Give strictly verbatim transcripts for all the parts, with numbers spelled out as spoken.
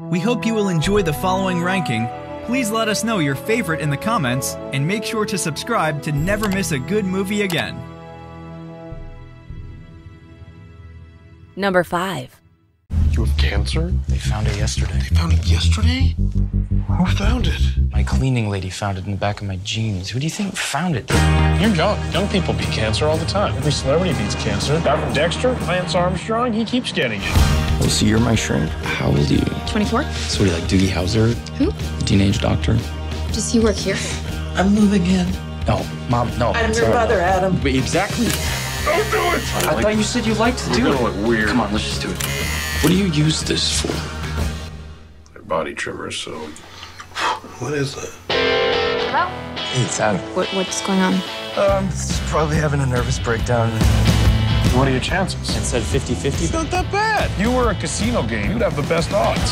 We hope you will enjoy the following ranking. Please let us know your favorite in the comments, and make sure to subscribe to never miss a good movie again. Number five. You have cancer? They found it yesterday. They found it yesterday? Who found it? My cleaning lady found it in the back of my jeans. Who do you think found it? You're young. Young people beat cancer all the time. Every celebrity beats cancer. Guy from Dexter, Lance Armstrong, he keeps getting it. Oh, so you're my shrink. How old are you? twenty-four. So what, are you like Doogie Howser? Who? Teenage doctor? Does he work here? I'm moving in. No, Mom, no. I'm your mother, Adam. Wait, exactly. Don't do it! I thought you said you liked to do You're it. gonna look weird. Come on, let's just do it. What do you use this for? They're body trimmers, so... What is that? Hello? Hey, it's Adam. What, what's going on? Um, he's probably having a nervous breakdown. What are your chances? It said fifty fifty. It's not that bad. If you were a casino game, you'd have the best odds.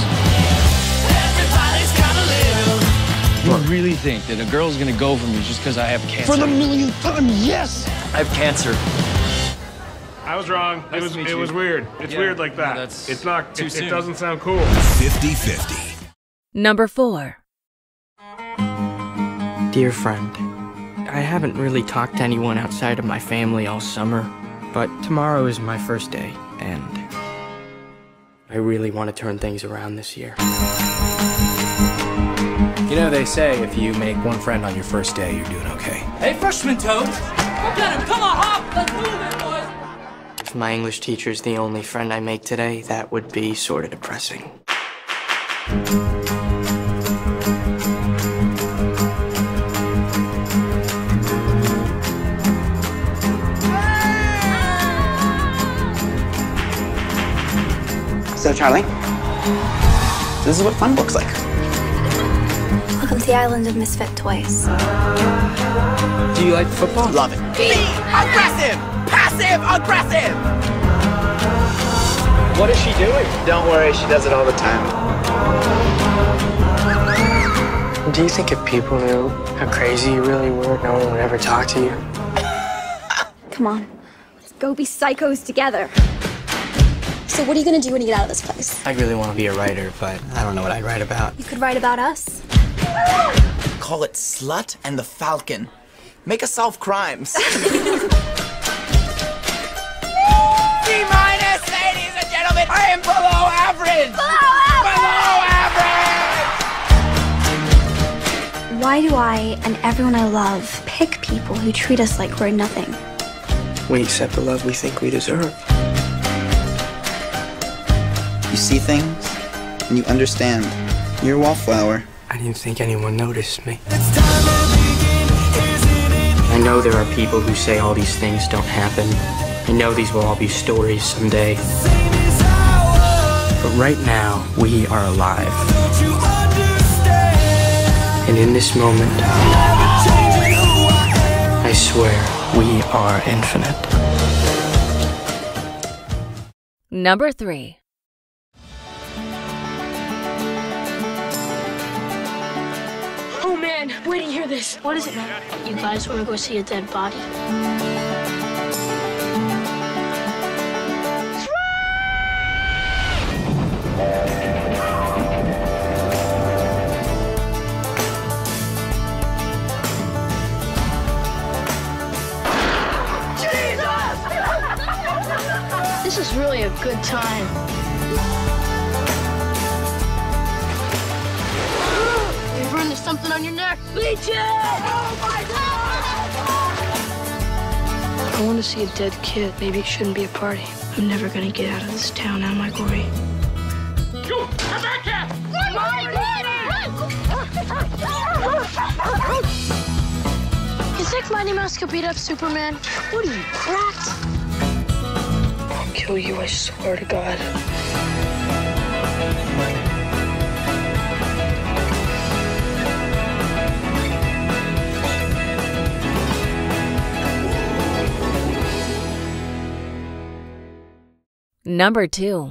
You really think that a girl's gonna go for me just because I have cancer? For the millionth time, yes! I have cancer. I was wrong. Nice it was to meet it you. was weird. It's Yeah, weird like that. no, that's it's not too it, soon. it doesn't sound cool. fifty fifty. Number four. Dear friend, I haven't really talked to anyone outside of my family all summer, but tomorrow is my first day, and I really want to turn things around this year. You know, they say if you make one friend on your first day, you're doing okay. Hey, freshman toad! Look at him! Come on, hop! Let's move it, boys! If my English teacher's the only friend I make today, that would be sort of depressing. So, Charlie, this is what fun looks like. Welcome to the island of misfit toys. Do you like football? Love it. Be aggressive! Passive aggressive! What is she doing? Don't worry, she does it all the time. Do you think if people knew how crazy you really were, no one would ever talk to you? Come on, let's go be psychos together. So what are you gonna do when you get out of this place? I really want to be a writer, but I don't know what I'd write about. You could write about us. Call it Slut and the Falcon. Make us solve crimes. C minus, ladies and gentlemen. I am below average. Below average. Below average. Why do I and everyone I love pick people who treat us like we're nothing? We accept the love we think we deserve. You see things, and you understand. You're a wallflower. I didn't think anyone noticed me. I know there are people who say all these things don't happen. I know these will all be stories someday. But right now, we are alive. And in this moment, I swear, we are infinite. Number three. Oh man, wait to hear this. What is it, man? You guys want to go see a dead body? This is really a good time. You've run into something on your neck. Legion! Oh my God! I want to see a dead kid. Maybe it shouldn't be a party. I'm never gonna get out of this town, am I, Corey? You! Come back here! Run, run, run! You think Mighty Mouse could beat up Superman? What are you, cracked? I'll kill you, I swear to God. Number two.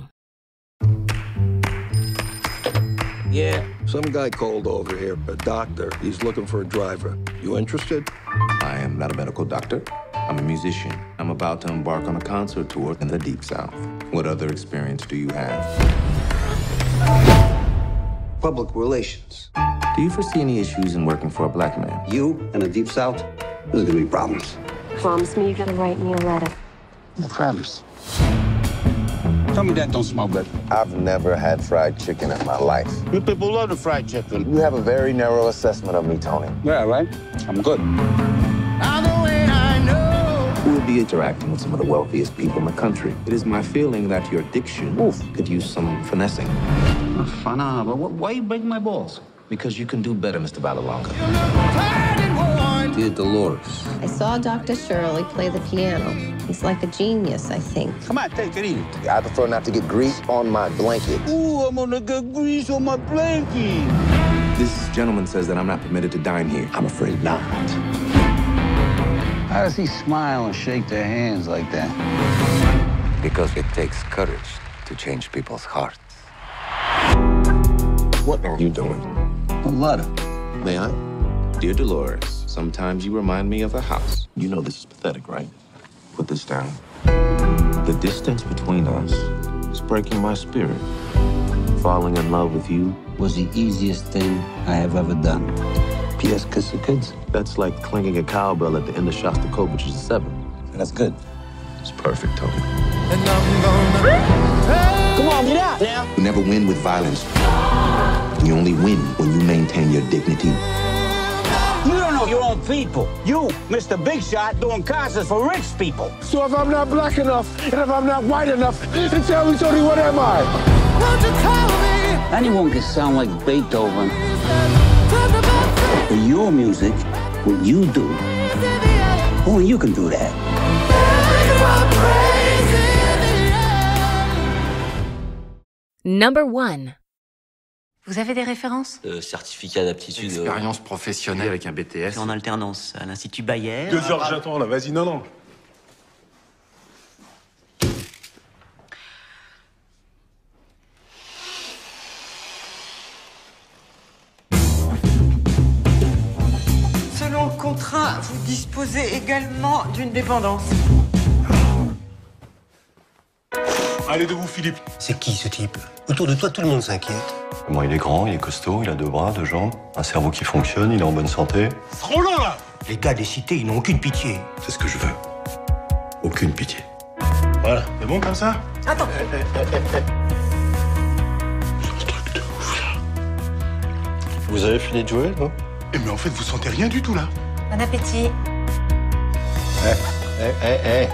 Yeah, some guy called over here, a doctor. He's looking for a driver. You interested? I am not a medical doctor. I'm a musician. I'm about to embark on a concert tour in the Deep South. What other experience do you have? public relations. Do you foresee any issues in working for a black man? You in the Deep South, there's gonna be problems. Promise me you're gonna write me a letter. No problems. Tell me that don't smell good. I've never had fried chicken in my life. You people love the fried chicken. You have a very narrow assessment of me, Tony. Yeah, right? I'm good. You will be interacting with some of the wealthiest people in the country. It is my feeling that your diction oof, could use some finessing. Fun, uh, but why you breaking my balls? Because you can do better, Mister Valalonga. Dear Dolores. I saw Doctor Shirley play the piano. He's like a genius, I think. Come on, take it easy. I prefer not to get grease on my blanket. Ooh, I'm gonna get grease on my blanket. This gentleman says that I'm not permitted to dine here. I'm afraid not. How does he smile and shake their hands like that? Because it takes courage to change people's hearts. What are you doing? A letter. May I? Dear Dolores, sometimes you remind me of a house. You know this is pathetic, right? Put this down. The distance between us is breaking my spirit. Falling in love with you Was the easiest thing I have ever done. P S Kiss the kids. That's like clanging a cowbell at the end of Shostakovich's The Seven. That's good. It's perfect, Tony. Come on, get out now. You never win with violence. You only win when you maintain your dignity. You don't know your own people. You, Mister Big Shot, doing concerts for rich people. So if I'm not black enough, and if I'm not white enough, then tell me, Tony, what am I? Anyone can sound like Beethoven. But your music, what you do, only you can do that. Number one. Vous avez des références? euh, Certificat d'aptitude. Expérience professionnelle avec un B T S. En alternance à l'Institut Bayer. Deux heures, j'attends là, vas-y, non, non. Selon le contrat, vous disposez également d'une dépendance. Allez debout, Philippe. C'est qui ce type? Autour de toi, tout le monde s'inquiète. Bon, il est grand, il est costaud, il a deux bras, deux jambes, un cerveau qui fonctionne, il est en bonne santé. C'est trop long, là. Les gars des cités, ils n'ont aucune pitié. C'est ce que je veux. Aucune pitié. Voilà, c'est bon comme ça? Attends. Eh, eh, eh, eh, eh. Ce truc de ouf, là. Vous avez fini de jouer, non? Eh, mais en fait, vous sentez rien du tout, là. Bon appétit. Eh, eh, eh, eh.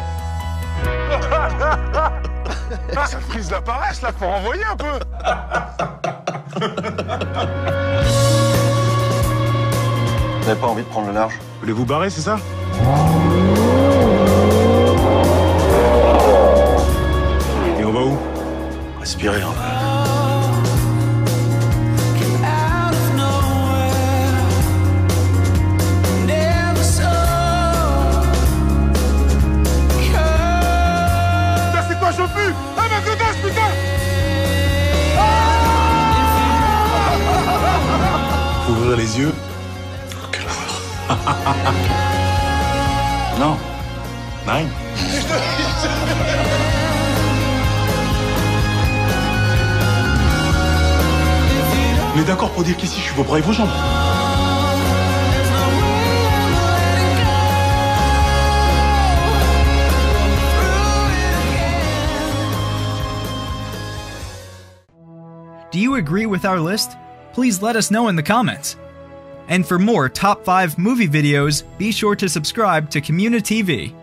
Ah, ça frise la paresse, là, faut renvoyer un peu. Vous n'avez pas envie de prendre le large? Vous voulez vous barrer, c'est ça? Et on va où? Respirez un peu. Je pue! Ah, ma godasse, putain! Faut ouvrir les yeux. Oh, quelle horreur. Non. Nine. On est d'accord pour dire qu'ici, je suis vos bras et vos jambes. Do you agree with our list? Please let us know in the comments. And for more top five movie videos, be sure to subscribe to communiTV.